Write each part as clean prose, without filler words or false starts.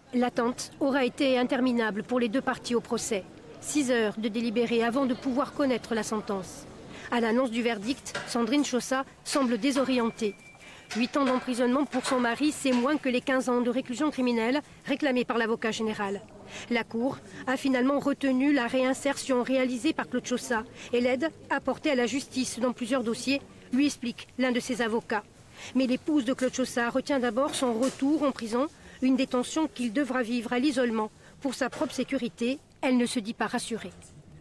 L'attente aura été interminable pour les deux parties au procès. 6 heures de délibéré avant de pouvoir connaître la sentence. À l'annonce du verdict, Sandrine Chaussat semble désorientée. 8 ans d'emprisonnement pour son mari, c'est moins que les 15 ans de réclusion criminelle réclamés par l'avocat général. La Cour a finalement retenu la réinsertion réalisée par Claude Chaussat et l'aide apportée à la justice dans plusieurs dossiers, lui explique l'un de ses avocats. Mais l'épouse de Claude Chaussat retient d'abord son retour en prison, une détention qu'il devra vivre à l'isolement. Pour sa propre sécurité, elle ne se dit pas rassurée.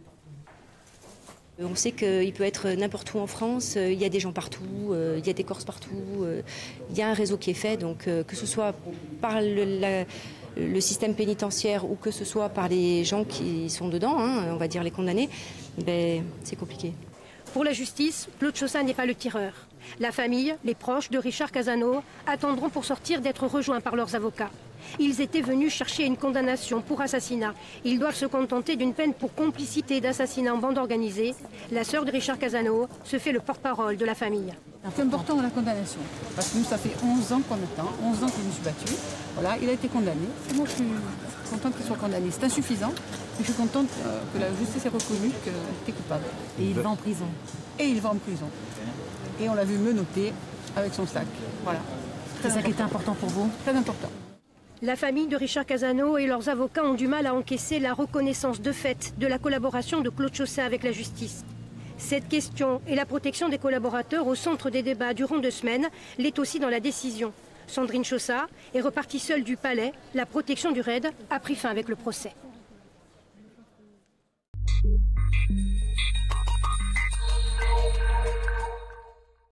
On sait qu'il peut être n'importe où en France, il y a des gens partout, il y a des Corses partout, il y a un réseau qui est fait, donc que ce soit par le système pénitentiaire ou que ce soit par les gens qui sont dedans, on va dire les condamnés, c'est compliqué. Pour la justice, Claude Chaussat n'est pas le tireur. La famille, les proches de Richard Casano attendront pour sortir d'être rejoints par leurs avocats. Ils étaient venus chercher une condamnation pour assassinat. Ils doivent se contenter d'une peine pour complicité d'assassinat en bande organisée. La sœur de Richard Casano se fait le porte-parole de la famille. C'est important la condamnation, parce que nous, ça fait 11 ans qu'on attend, 11 ans que je me suis battue. Voilà, il a été condamné. Moi, je suis contente qu'il soit condamné. C'est insuffisant, mais je suis contente que la justice ait reconnu qu'il était coupable. Et il va en prison. Et il va en prison. Et on l'a vu menotter avec son sac. Voilà. C'est ça qui était important pour vous? Très important. La famille de Richard Casano et leurs avocats ont du mal à encaisser la reconnaissance de fait de la collaboration de Claude Chaussat avec la justice. Cette question et la protection des collaborateurs au centre des débats durant 2 semaines l'est aussi dans la décision. Sandrine Chaussat est repartie seule du palais. La protection du raid a pris fin avec le procès.